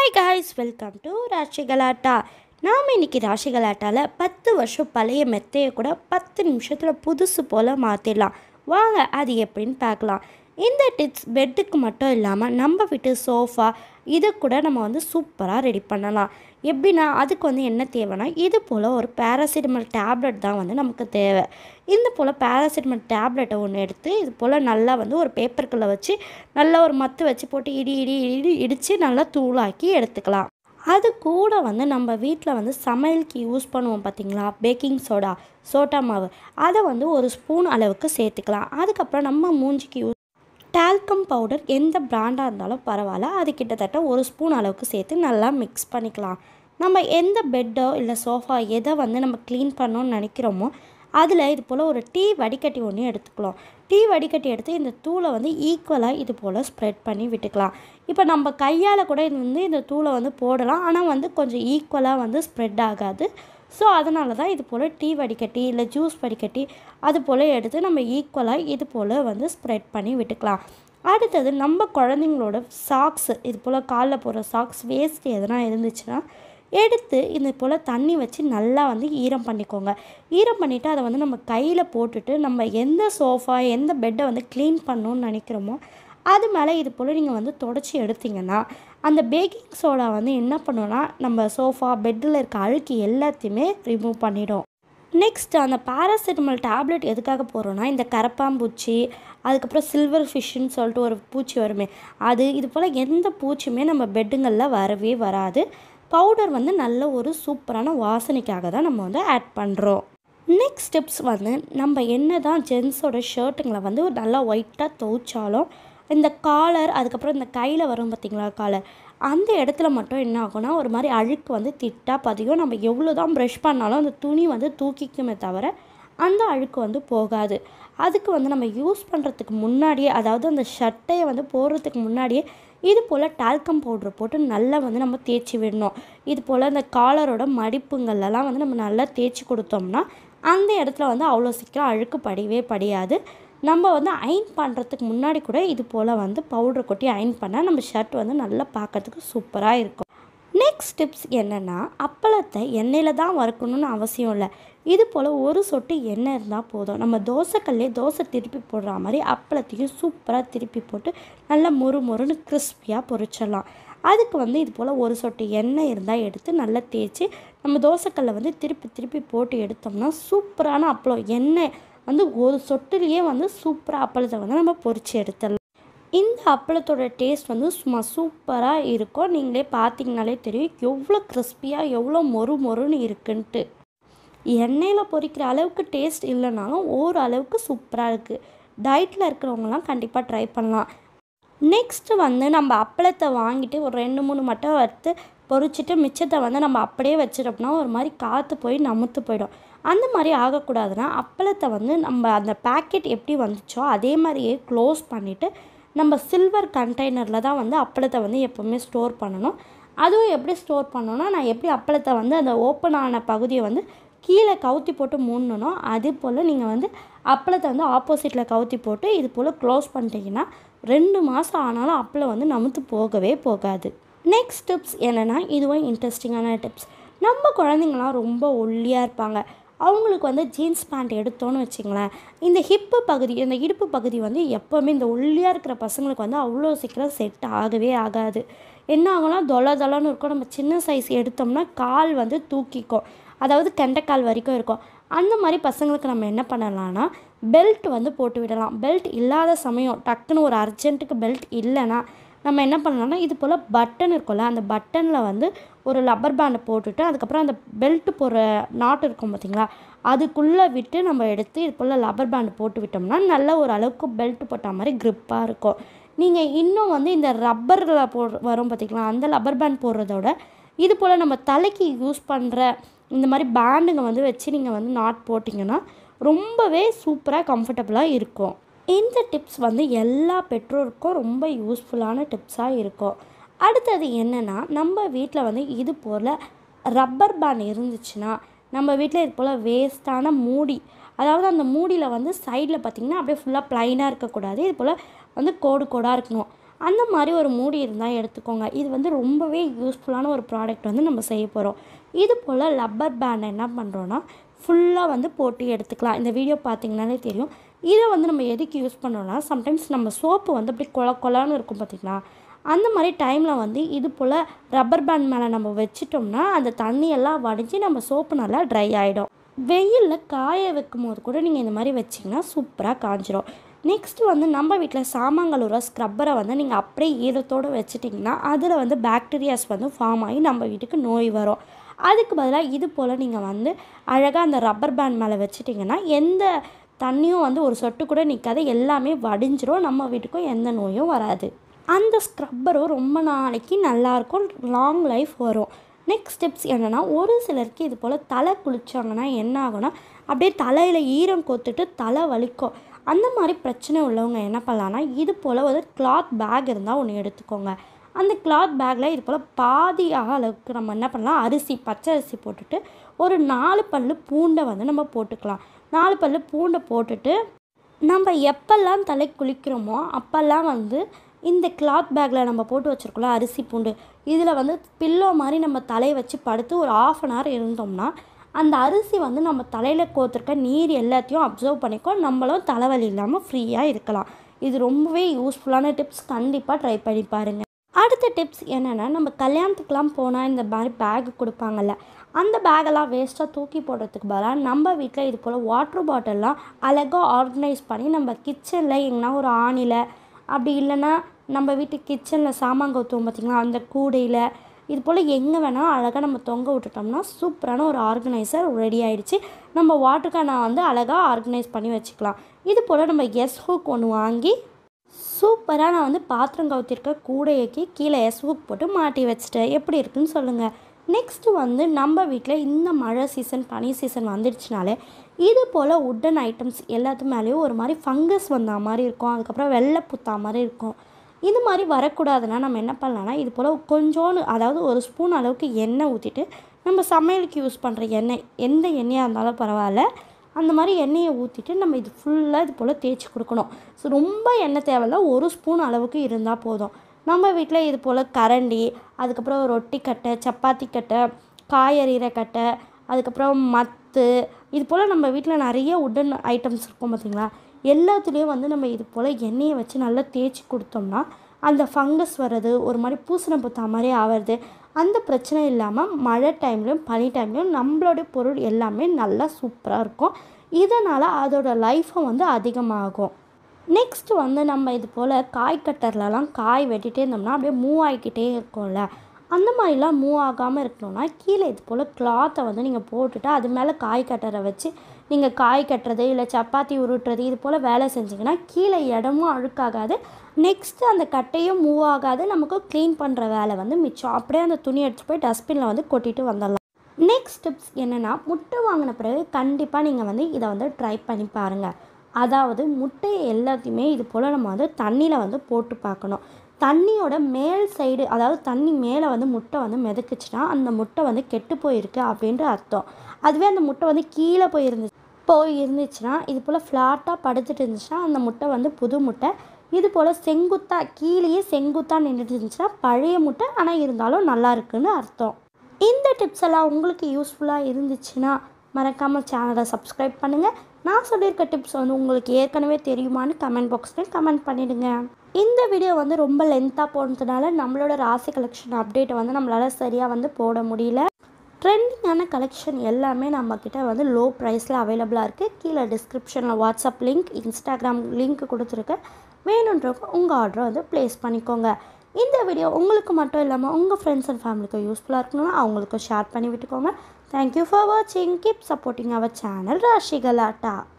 Hi guys, welcome to Rashi Galatta. நாம் இன்றைக்கி ராஷி கலாட்டாவில் 10 வருஷம் பழைய மெத்தையை கூட 10 நிமிஷத்தில் புதுசு போல் மாற்றிடலாம். வாங்க அது எப்படின்னு பார்க்கலாம். இந்த டிப்ஸ் பெட்டுக்கு மட்டும் இல்லாமல் நம்ம வீட்டு சோஃபா இதை கூட நம்ம சூப்பராக ரெடி பண்ணலாம். எப்படின்னா அதுக்கு என்ன தேவைன்னா, இது போல் ஒரு பேராசிட்டமல் டேப்லெட் தான் நமக்கு தேவை. இந்த போல் பேராசிட்டமல் டேப்லெட்டை ஒன்று எடுத்து இது போல் நல்லா ஒரு பேப்பருக்குள்ளே வச்சு நல்லா ஒரு மத்து வச்சு போட்டு இடி இடி இடி இடித்து நல்லா தூளாக்கி எடுத்துக்கலாம். அது கூட நம்ம வீட்டில் சமையலுக்கு யூஸ் பண்ணுவோம் பார்த்திங்களா, பேக்கிங் சோடா மாவு, அதை ஒரு ஸ்பூன் அளவுக்கு சேர்த்துக்கலாம். அதுக்கப்புறம் நம்ம மூஞ்சிக்கு டால்கம் பவுடர் எந்த பிராண்டாக இருந்தாலும் பரவாயில்ல, அது கிட்டத்தட்ட ஒரு ஸ்பூன் அளவுக்கு சேர்த்து நல்லா மிக்ஸ் பண்ணிக்கலாம். நம்ம எந்த பெட்டோ இல்லை சோஃபா எதை நம்ம க்ளீன் பண்ணோன்னு நினைக்கிறோமோ அதில் இது போல் ஒரு டீ வடிகட்டி ஒன்று எடுத்துக்கலாம். டீ வடிகட்டி எடுத்து இந்த தூளை ஈக்குவலாக இது போல் ஸ்ப்ரெட் பண்ணி விட்டுக்கலாம். இப்போ நம்ம கையால் கூட இந்த தூளை போடலாம், ஆனால் கொஞ்சம் ஈக்குவலாக ஸ்ப்ரெட் ஆகாது. ஸோ அதனால தான் இது போல் டீ வடிகட்டி இல்லை ஜூஸ் வடிகட்டி அது போல் எடுத்து நம்ம ஈக்குவலாக இது போல் ஸ்ப்ரெட் பண்ணி விட்டுக்கலாம். அடுத்தது நம்ம குழந்தைங்களோட சாக்ஸு, இது போல் காலில் போடுற சாக்ஸ் வேஸ்ட் எதனா இருந்துச்சுன்னா எடுத்து இது போல் தண்ணி வச்சு நல்லா ஈரம் பண்ணிக்கோங்க. ஈரம் பண்ணிவிட்டு அதை நம்ம கையில் போட்டுட்டு நம்ம எந்த சோஃபா எந்த பெட்டை க்ளீன் பண்ணணுன்னு நினைக்கிறோமோ அது மேலே இது போல் நீங்கள் தொடச்சி எடுத்திங்கன்னா அந்த பேக்கிங் சோடா என்ன பண்ணுன்னா நம்ம சோஃபா பெட்டில் இருக்க அழுக்கு எல்லாத்தையுமே ரிமூவ் பண்ணிடும். நெக்ஸ்ட் அந்த பேராசிட்டமல் டேப்லெட் எதுக்காக போடுறோன்னா, இந்த கரப்பாம்பூச்சி, அதுக்கப்புறம் சில்வர் ஃபிஷ்ஷுன்னு சொல்லிட்டு ஒரு பூச்சி வருமே, அது இது போல் எந்த பூச்சியுமே நம்ம பெட்டுங்களில் வரவே வராது. பவுடர் நல்ல ஒரு சூப்பரான வாசனைக்காக தான் நம்ம ஆட் பண்ணுறோம். நெக்ஸ்ட் டிப்ஸ் நம்ம என்ன தான் ஜென்ஸோட ஷர்ட்டுங்களை நல்லா ஒயிட்டாக துவைச்சாலும் இந்த காலர், அதுக்கப்புறம் இந்த கையில் வரும் பார்த்திங்களா காலர், அந்த இடத்துல மட்டும் என்ன ஆகும்னா ஒரு மாதிரி அழுக்கு திட்டாக பதியும். நம்ம எவ்வளோ தான் ப்ரஷ் பண்ணாலும் அந்த துணி தூக்கிக்குமே தவிர அந்த அழுக்கு போகாது. அதுக்கு நம்ம யூஸ் பண்ணுறதுக்கு முன்னாடியே, அதாவது அந்த ஷர்ட்டையை போடுறதுக்கு முன்னாடியே இது போல் டால்கம் பவுட்ரு போட்டு நல்லா நம்ம தேய்ச்சி விடணும். இது போல் அந்த காலரோட மடிப்புங்கள்லாம் நம்ம நல்லா தேய்ச்சி கொடுத்தோம்னா அந்த இடத்துல அவ்வளோ சீக்கிரம் அழுக்கு படியவே படியாது. நம்ம அயன் பண்ணுறதுக்கு முன்னாடி கூட இது போல் பவுட்ரு கொட்டி அயன் பண்ணால் நம்ம ஷர்ட் நல்லா பார்க்கறதுக்கு சூப்பராக இருக்கும். நெக்ஸ்ட் டிப்ஸ் என்னென்னா, அப்பளத்தை எண்ணெயில் தான் வறுக்கணும்னு அவசியம் இல்லை. இது போல் ஒரு சொட்டு எண்ணெய் இருந்தால் போதும். நம்ம தோசைக்கல்லே தோசை திருப்பி போடுற மாதிரி அப்பளத்தையும் சூப்பராக திருப்பி போட்டு நல்லா மொறுன்னு கிறிஸ்பியாக பொரிச்சிடலாம். அதுக்கு இது போல் ஒரு சொட்டு எண்ணெய் இருந்தால் எடுத்து நல்லா தேய்ச்சி நம்ம தோசைக்கல்லை திருப்பி போட்டு எடுத்தோம்னா சூப்பரான அப்பளம், எண்ணெய் ஒரு சொட்டுலேயே சூப்பராக அப்பளத்தை நம்ம பொரித்து எடுத்துடலாம். இந்த அப்பளத்தோட டேஸ்ட் சும்மா சூப்பராக இருக்கும். நீங்களே பார்த்தீங்கனாலே தெரியும் எவ்வளோ கிறிஸ்பியாக எவ்வளோ மொறுன்னு இருக்குன்ட்டு. எண்ணெயில் பொரிக்கிற அளவுக்கு டேஸ்ட் இல்லைனாலும் ஓரளவுக்கு சூப்பராக இருக்குது. டயட்டில் இருக்கிறவங்களாம் கண்டிப்பாக ட்ரை பண்ணலாம். நெக்ஸ்ட்டு நம்ம அப்பளத்தை வாங்கிட்டு ஒரு 2-3 மட்டும் வறுத்து பொரிச்சிட்டு மிச்சத்தை நம்ம அப்படியே வச்சிட்டோம்னா ஒரு மாதிரி காற்று போய் நமுத்து போயிடும். அந்த மாதிரி ஆகக்கூடாதுன்னா அப்பளத்தை நம்ம அந்த பேக்கெட் எப்படி வந்துச்சோ அதே மாதிரியே க்ளோஸ் பண்ணிவிட்டு நம்ம சில்வர் கண்டெய்னரில் தான் அப்பளத்தை எப்போவுமே ஸ்டோர் பண்ணணும். அதுவும் எப்படி ஸ்டோர் பண்ணணும்னா, நான் எப்படி அப்பளத்தை அந்த ஓப்பன் ஆன பகுதியை கீழே கவுத்தி போட்டு மூடணும், அது போல் நீங்கள் அப்பளத்தை ஆப்போசிட்டில் கவுத்தி போட்டு இது போல் க்ளோஸ் பண்ணிட்டீங்கன்னா 2 மாதம் ஆனாலும் அப்பளம் நமுத்து போகவே போகாது. நெக்ஸ்ட் டிப்ஸ் என்னென்னா, இதுவும் இன்ட்ரெஸ்டிங்கான டிப்ஸ். நம்ம குழந்தைங்களாம் ரொம்ப ஒல்லியாக இருப்பாங்க. அவங்களுக்கு ஜீன்ஸ் பேண்ட் எடுத்தோன்னு வச்சுங்களேன், இந்த ஹிப்பு பகுதி, இந்த இடுப்பு பகுதி எப்போவுமே இந்த ஒல்லியாக இருக்கிற பசங்களுக்கு அவ்வளோ சீக்கிரம் செட் ஆகவே ஆகாது. என்ன ஆகும்னா தொலைன்னு இருக்கும். நம்ம சின்ன சைஸ் எடுத்தோம்னா கால் தூக்கிக்கும், அதாவது கெண்டைக்கால் வரைக்கும் இருக்கும். அந்த மாதிரி பசங்களுக்கு நம்ம என்ன பண்ணலாம்னா பெல்ட் போட்டு விடலாம். பெல்ட் இல்லாத சமயம் டக்குன்னு ஒரு அர்ஜென்ட்டுக்கு பெல்ட் இல்லைன்னா நம்ம என்ன பண்ணலாம்னா இது போல் பட்டன் இருக்கும்ல, அந்த பட்டனில் ஒரு லப்பர் பேண்டை போட்டுட்டு அதுக்கப்புறம் அந்த பெல்ட்டு போடுற நாட்டு இருக்கும் பார்த்திங்களா, அதுக்குள்ளே விட்டு நம்ம எடுத்து இது போல் லப்பர் பேண்டு போட்டு விட்டோம்னா நல்ல ஒரு அளவுக்கு பெல்ட் போட்ட மாதிரி க்ரிப்பாக இருக்கும். நீங்கள் இன்னும் இந்த ரப்பரில் வரும் பார்த்திங்களா, அந்த லப்பர் பேண்ட் போடுறதோட இது போல் நம்ம தலைக்கு யூஸ் பண்ணுற இந்த மாதிரி பேண்டுங்க வச்சு நீங்கள் நாட் போட்டிங்கன்னா ரொம்பவே சூப்பராக கம்ஃபர்டபுளாக இருக்கும். இந்த டிப்ஸ் எல்லா பெற்றோருக்கும் ரொம்ப யூஸ்ஃபுல்லான டிப்ஸாக இருக்கும். அடுத்தது என்னென்னா, நம்ம வீட்டில் இது போல் ரப்பர் பேண்ட் இருந்துச்சுன்னா நம்ம வீட்டில் இது போல் வேஸ்ட்டான மூடி, அதாவது அந்த மூடியில் சைடில் பார்த்திங்கன்னா அப்படியே ஃபுல்லாக ப்ளைனாக இருக்கக்கூடாது, இது போல் கோடாக இருக்கணும். அந்த மாதிரி ஒரு மூடி இருந்தால் எடுத்துக்கோங்க. இது வந்து ரொம்பவே யூஸ்ஃபுல்லான ஒரு ப்ராடக்ட் வந்து நம்ம செய்ய போகிறோம். இது போல் லப்பர் பேண்ட் என்ன பண்ணுறோன்னா ஃபுல்லாக வந்து போட்டு எடுத்துக்கலாம். இந்த வீடியோ பார்த்திங்கனாலே தெரியும். இதை வந்து நம்ம எதுக்கு யூஸ் பண்ணுறோன்னா, சம்டைம்ஸ் நம்ம சோப்பு வந்து அப்படி கொலான்னு இருக்கும் பார்த்திங்களா, அந்த மாதிரி டைமில் வந்து இது போல் ரப்பர் பேண்ட் மேலே நம்ம வச்சிட்டோம்னா அந்த தண்ணியெல்லாம் வடிஞ்சு நம்ம சோப்பு நல்லா ட்ரை ஆகிடும். வெயிலில் காய வைக்கும் போது கூட நீங்கள் இந்த மாதிரி வச்சிங்கன்னா சூப்பராக காஞ்சிரும். நெக்ஸ்ட்டு வந்து நம்ம வீட்டில் சாமான்களுற ஸ்க்ரப்பரை வந்து நீங்கள் அப்படியே ஈரத்தோடு வச்சிட்டிங்கன்னா அதில் வந்து பாக்டீரியாஸ் வந்து ஃபார்ம் ஆகி நம்ம வீட்டுக்கு நோய் வரும். அதுக்கு பதிலாக இது போல் நீங்கள் வந்து அழகாக அந்த ரப்பர் பேண்ட் மேலே வச்சிட்டிங்கன்னா எந்த தண்ணியும் வந்து ஒரு சொட்டு கூட நிற்காது, எல்லாமே வடிஞ்சிரும், நம்ம வீட்டுக்கும் எந்த நோயும் வராது. அந்த ஸ்க்ரப்பரும் ரொம்ப நாளைக்கு நல்லாயிருக்கும், லாங் லைஃப் வரும். நெக்ஸ்ட் ஸ்டெப்ஸ் என்னென்னா, ஒரு சிலருக்கு இது போல் தலை குளித்தாங்கன்னா என்ன ஆகும்னா அப்படியே தலையில் ஈரம் கோத்துட்டு தலை வலிக்கும். அந்த மாதிரி பிரச்சனை உள்ளவங்க என்ன பண்ணலான்னா, இது போல் ஒரு கிளாத் பேக் இருந்தால் ஒன்று எடுத்துக்கோங்க. அந்த கிளாத் பேக்கில் இது போல் பாதி அளவுக்கு நம்ம என்ன பண்ணலாம், அரிசி பச்சை அரிசி போட்டுட்டு ஒரு 4 பல்லு பூண்டை வந்து நம்ம போட்டுக்கலாம். 4 பல்லு பூண்டை போட்டுட்டு நம்ம எப்பெல்லாம் தலை குளிக்கிறோமோ அப்போல்லாம் வந்து இந்த கிளாத் பேக்கில் நம்ம போட்டு வச்சுருக்கோம்ல அரிசி பூண்டு, இதில் வந்து பில்லோ மாதிரி நம்ம தலையை வச்சு படுத்து ஒரு 1/2 அன் ஹவர் இருந்தோம்னா அந்த அரிசி வந்து நம்ம தலையில் கோத்துருக்க நீர் எல்லாத்தையும் அப்சர்வ் பண்ணிக்கோ, நம்மளும் தலைவலி இல்லாமல் ஃப்ரீயாக இருக்கலாம். இது ரொம்பவே யூஸ்ஃபுல்லான டிப்ஸ், கண்டிப்பாக ட்ரை பண்ணி பாருங்கள். அடுத்த டிப்ஸ் என்னென்னா, நம்ம கல்யாணத்துக்கெலாம் போனால் இந்த மாதிரி பேக் கொடுப்பாங்கள்ல, அந்த பேக்கெல்லாம் வேஸ்ட்டாக தூக்கி போடுறதுக்கு பதிலாக நம்ம வீட்டில் இது போல் வாட்டர் பாட்டில்லாம் அழகாக ஆர்கனைஸ் பண்ணி நம்ம கிச்சனில் எங்கன்னா ஒரு ஆணியில், அப்படி இல்லைன்னா நம்ம வீட்டு கிச்சனில் சாமான் கவுத்துவோம் பார்த்திங்களா அந்த கூடையில், இது போல் எங்கே வேணால் அழகாக நம்ம தொங்க விட்டுட்டோம்னா சூப்பரான ஒரு ஆர்கனைசர் ரெடி ஆகிடுச்சு. நம்ம வாட்டர் கேனை வந்து அழகாக ஆர்கனைஸ் பண்ணி வச்சுக்கலாம். இது போல் நம்ம எஸ் ஹூக் ஒன்று வாங்கி சூப்பராக நான் வந்து பாத்திரம் கவுத்திருக்க கூடையைக்கு கீழே எஸ் ஹூக் போட்டு மாட்டி வச்சுட்டேன். எப்படி இருக்குன்னு சொல்லுங்கள். நெக்ஸ்ட்டு வந்து நம்ம வீட்டில் இந்த மழை சீசன் பனி சீசன் வந்துடுச்சுனாலே இது போல் உட்டன் ஐட்டம்ஸ் எல்லாத்து மேலேயும் ஒரு மாதிரி ஃபங்கஸ் வந்த மாதிரி இருக்கும், அதுக்கப்புறம் வெள்ளை புத்தா மாதிரி இருக்கும். இது மாதிரி வரக்கூடாதுன்னா நம்ம என்ன பண்ணலான்னா, இது போல் கொஞ்சோன்னு, அதாவது ஒரு ஸ்பூன் அளவுக்கு எண்ணெய் ஊற்றிட்டு, நம்ம சமையலுக்கு யூஸ் பண்ணுற எண்ணெய் எந்த எண்ணெயாக இருந்தாலும் பரவாயில்ல, அந்த மாதிரி எண்ணெயை ஊற்றிட்டு நம்ம இது ஃபுல்லாக இது போல் தேய்ச்சி கொடுக்கணும். ஸோ ரொம்ப எண்ணெய் தேவையில்ல, ஒரு ஸ்பூன் அளவுக்கு இருந்தால் போதும். நம்ம வீட்டில் இது போல் கரண்டி, அதுக்கப்புறம் ரொட்டி கட்டை, சப்பாத்தி கட்டை, காயறிகிற கட்டை, அதுக்கப்புறம் மத்து, இது போல் நம்ம வீட்டில் நிறைய உட்டன் ஐட்டம்ஸ் இருக்கும் பார்த்திங்களா, எல்லாத்துலேயும் வந்து நம்ம இது போல் எண்ணெயை வச்சு நல்லா தேய்ச்சி கொடுத்தோம்னா அந்த ஃபங்கஸ் வர்றது, ஒரு மாதிரி பூசணை புத்தா மாதிரி ஆகிறது, அந்த பிரச்சனை இல்லாமல் மழை டைம்லையும் பனி டைம்லையும் நம்மளுடைய பொருள் எல்லாமே நல்லா சூப்பராக இருக்கும். இதனால் அதோட லைஃப்பும் வந்து அதிகமாகும். நெக்ஸ்ட்டு வந்து நம்ம இது போல் காய் கட்டர்லலாம் காய் வெட்டிகிட்டே இருந்தோம்னா அப்படியே மூவ் ஆகிக்கிட்டே இருக்கும்ல, அந்த மாதிரிலாம் மூவ் ஆகாமல் இருக்கணும்னா கீழே இது போல் கிளாத்தை வந்து நீங்கள் போட்டுட்டு அது மேலே காய் கட்டரை வச்சு நீங்கள் காய் கட்டுறது இல்லை சப்பாத்தி உருட்டுறது இது போல் வேலை செஞ்சிங்கன்னா கீழே இடமும் அழுக்காகாது, நெக்ஸ்ட்டு அந்த கட்டையும் மூவ் ஆகாது, நமக்கு க்ளீன் பண்ணுற வேலை வந்து மிச்சம். அப்படியே அந்த துணி எடுத்து போய் டஸ்ட்பினில் வந்து கொட்டிட்டு வந்துடலாம். நெக்ஸ்ட் டிப்ஸ் என்னென்னா, முட்டை வாங்கின பிறகு கண்டிப்பாக நீங்கள் வந்து இதை வந்து ட்ரை பண்ணி பாருங்கள். அதாவது முட்டையை எல்லாத்தையுமே இது போல் நம்ம வந்து தண்ணியில் வந்து போட்டு பார்க்கணும். தண்ணியோட மேல் சைடு, அதாவது தண்ணி மேலே வந்து முட்டை வந்து மிதக்குச்சுன்னா அந்த முட்டை வந்து கெட்டு போயிருக்கு அப்படின்ற அர்த்தம். அதுவே அந்த முட்டை வந்து கீழே இருந்துச்சுன்னா இது போல் ஃப்ளாட்டாக படுத்துட்டு இருந்துச்சுன்னா அந்த முட்டை வந்து புது முட்டை. இது போல் செங்குத்தாக கீழேயே செங்குத்தாக நின்றுட்டு இருந்துச்சுன்னா பழைய முட்டை, ஆனால் இருந்தாலும் நல்லா இருக்குன்னு அர்த்தம். இந்த டிப்ஸ் எல்லாம் உங்களுக்கு யூஸ்ஃபுல்லாக இருந்துச்சுன்னா மறக்காமல் சேனலை சப்ஸ்கிரைப் பண்ணுங்கள். நான் சொல்லியிருக்க டிப்ஸ் வந்து உங்களுக்கு ஏற்கனவே தெரியுமான்னு கமெண்ட் பாக்ஸில் கமெண்ட் பண்ணிவிடுங்க. இந்த வீடியோ வந்து ரொம்ப லென்த்தாக போனதுனால நம்மளோட ராசி கலெக்ஷன் அப்டேட்டை வந்து நம்மளால் சரியாக வந்து போட முடியல. ட்ரெண்டிங்கான கலெக்ஷன் எல்லாமே நம்மக்கிட்ட வந்து லோ ப்ரைஸில் அவைலபிளாக இருக்குது. கீழே டிஸ்கிரிப்ஷனில் வாட்ஸ்அப் லிங்க், இன்ஸ்டாகிராம் லிங்க் கொடுத்துருக்கேன். வேணுன்றவங்க உங்கள் ஆர்டரை வந்து ப்ளேஸ் பண்ணிக்கோங்க. இந்த வீடியோ உங்களுக்கு மட்டும் இல்லாமல் உங்கள் ஃப்ரெண்ட்ஸ் அண்ட் ஃபேமிலிக்கும் யூஸ்ஃபுல்லாக இருக்கணும்னா அவங்களுக்கும் ஷேர் பண்ணி விட்டுக்கோங்க. தேங்க்யூ ஃபார் வாட்சிங். Keep supporting our channel Rashi கலாட்டா.